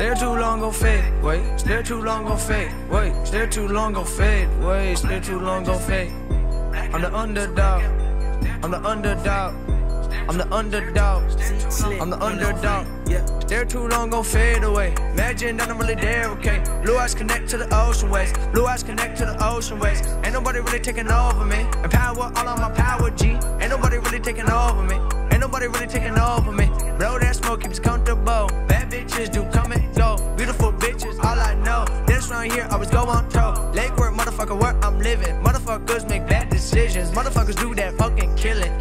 Stare too long, gon' fade. Wait, stare too long, gon' fade. Wait, stare too long, gon' fade. Wait, stare too long, gon' fade. I'm the underdog. I'm the underdog. I'm the underdog. I'm the underdog. Stare too long, gon' fade away. Imagine that I'm really there, okay? Blue eyes connect to the ocean waves. Blue eyes connect to the ocean waves. Ain't nobody really taking over me. And power, all on my power, G. Ain't nobody really taking over me. Ain't nobody really taking over me. Blow that smoke, keeps comfortable. Bad bitches do come and go. Beautiful bitches, all I know. This round here, always go on toe. Lake work, motherfucker, where I'm living. Motherfuckers make bad decisions. Motherfuckers do that fucking killing.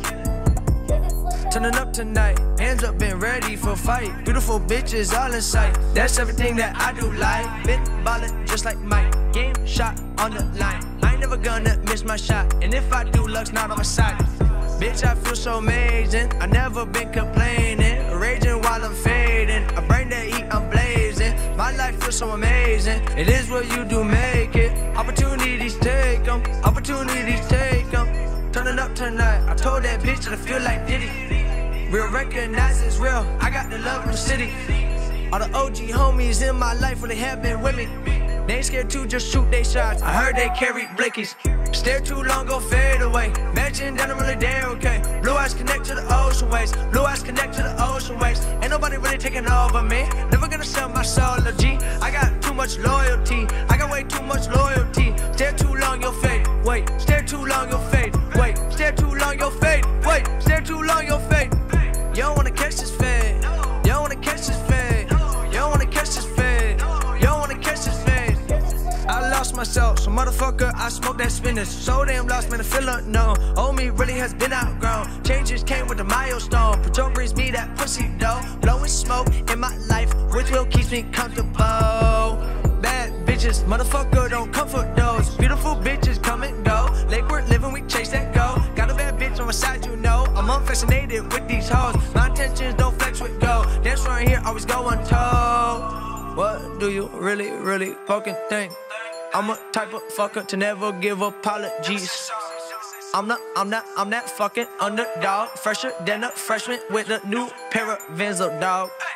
Turning up tonight, hands up, been ready for fight. Beautiful bitches all in sight. That's everything that I do like. Been ballin' just like Mike. Game shot on the line. I ain't never gonna miss my shot. And if I do, luck's not on my side. Bitch, I feel so amazing. I never been complaining. Raging while I'm fading. I bring the heat, I'm blazing. My life feels so amazing. It is what you do, make it. Opportunities, take them. Opportunities, take them. Turning up tonight. I told that bitch that I feel like Diddy. Real recognize it's real. I got the love from the city. All the OG homies in my life really have been with me. They ain't scared to just shoot they shots. I heard they carry blickies. Stare too long, go fade away. Imagine that I'm really there, okay? Blue eyes connect to the ocean waves. Blue eyes connect to the ocean waves. Ain't nobody really taking over me. Never gonna sell my soul, no G. I got too much loyalty. I got way too much loyalty. Stare too long, you'll fade. Wait, stare too long, you'll fade. Wait, stare too long, you'll fade. Wait, stare too long, you'll fade. You don't wanna catch this fade. You don't wanna catch this fade. You don't wanna catch this fade. You don't wanna catch this fade. I lost myself, so motherfucker, I smoke that spinach. So damn lost, man, I feel unknown. Old me really has been outgrown. Changes came with a milestone. Patrol brings me that pussy dough. Blowing smoke in my life, which will keeps me comfortable. Bad bitches, motherfucker, don't come for those. Beautiful bitches come and go. Lakewood living, we chase that go. Got a bad bitch on my side, you know. I'm unfascinated with these hoes. My intentions don't flex with go. Dance right here, always go untold. What do you really, really fucking think? I'm a type of fucker to never give apologies. I'm that fucking underdog. Fresher than a freshman with a new pair of Vinzo, dog.